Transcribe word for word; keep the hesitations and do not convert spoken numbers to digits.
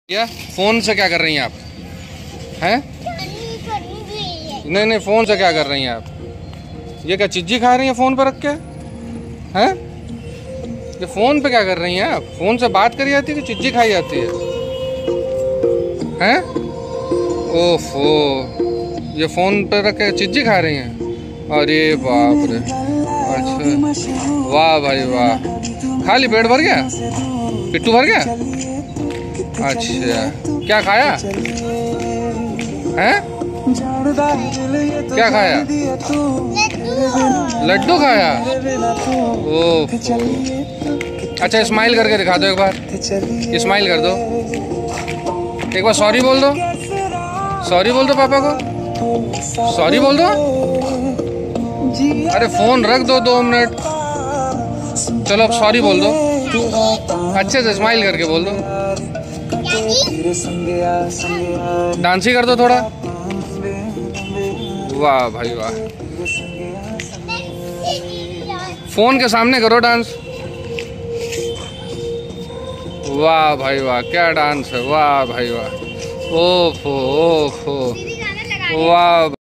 क्या फोन से क्या कर रही हैं आप? हैं? नहीं नहीं, फोन से क्या कर रही हैं आप? ये क्या चिज्जी खा रही हैं फोन पे रख के? हैं? ये फोन पे क्या कर रही हैं आप? फोन से बात करी जाती है कि चिज्जी खाई जाती है? हैं? ओफो, ये फोन पे रख के चिज्जी खा रही हैं? अरे बाप रे। अच्छा, वाह भाई वाह। खाली पेट भर गया? पिट्टू भर गया? अच्छा, क्या खाया हैं? क्या खाया? लड्डू खाया? ओह, अच्छा स्माइल करके दिखा दो एक बार, स्माइल कर दो एक बार। सॉरी बोल दो, सॉरी बोल दो पापा को, सॉरी बोल दो। अरे फोन रख दो दो मिनट, चलो अब सॉरी बोल दो, अच्छे से स्माइल करके बोल दो। डांस ही कर दो थोड़ा। वाह भाई वाह, फोन के सामने करो डांस। वाह भाई वाह, क्या डांस है, वाह भाई वाह। ओफो ओफो, वाह।